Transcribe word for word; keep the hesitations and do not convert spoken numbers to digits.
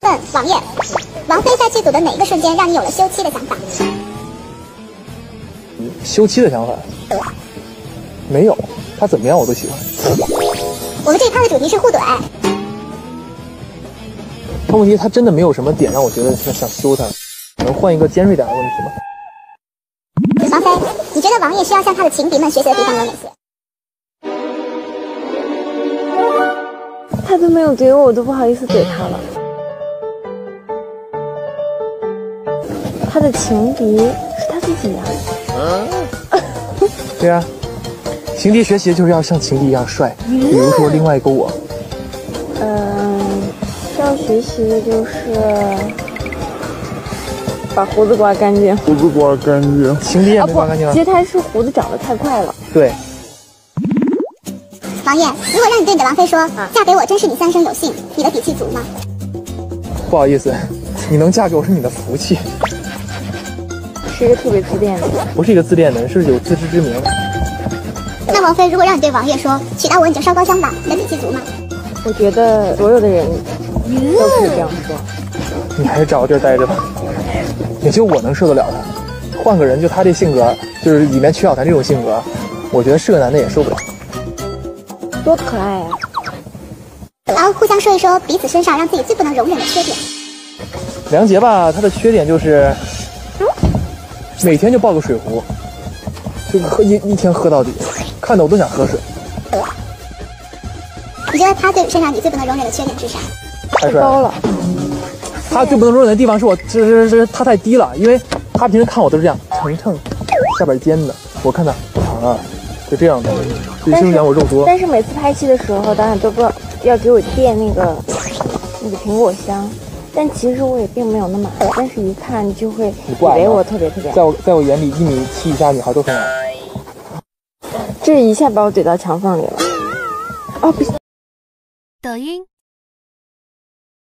问王爷，王菲在剧组的哪一个瞬间让你有了休妻的想法？ 休妻的想法？没有，她怎么样我都喜欢。 我们这一趴的主题是互怼。 但问题她真的没有什么点让我觉得想休她，能换一个尖锐点的问题吗？ 王菲，你觉得王爷需要向他的情敌们学习的地方有哪些？ 他都没有怼我，我都不好意思怼他了。他的情敌是他自己呀、 啊。对呀、啊，情敌学习就是要像情敌一样帅。比如说另外一个我。 嗯，需要学习的就是把胡子刮干净。 胡子刮干净，情敌也没刮干净啊。 其实他是胡子长得太快了。 对。 王爷，如果让你对你的王妃说，啊、嫁给我真是你三生有幸，你的底气足吗？ 不好意思，你能嫁给我是你的福气。 是一个特别自恋的人， 不是一个自恋的人，是有自知之明。 那王妃，如果让你对王爷说，娶到我你就烧高香吧，你的底气足吗？ 我觉得所有的人都可以这样说。 你还是找个地儿待着吧，也就我能受得了他。换个人，就他这性格，就是里面曲小檀这种性格，我觉得是个男的也受不了。 多可爱啊！ 然后互相说一说彼此身上让自己最不能容忍的缺点。 梁洁吧，她的缺点就是每天就抱个水壶，就喝一一天喝到底，看得我都想喝水。 你觉得他对身上你最不能容忍的缺点是啥？ 太帅了。他最不能容忍的地方是我，这这这他太低了，因为他平时看我都是这样，腾腾，下边尖的，我看他啊，就这样的。对，就是讲我肉多。 但是每次拍戏的时候，导演都不要给我垫那个那个苹果香，但其实我也并没有那么矮，但是一看就会以为我特别特别矮。 在我在我眼里，一米七以下女孩都很矮。 这一下把我怼到墙缝里了。哦，不行。 抖音。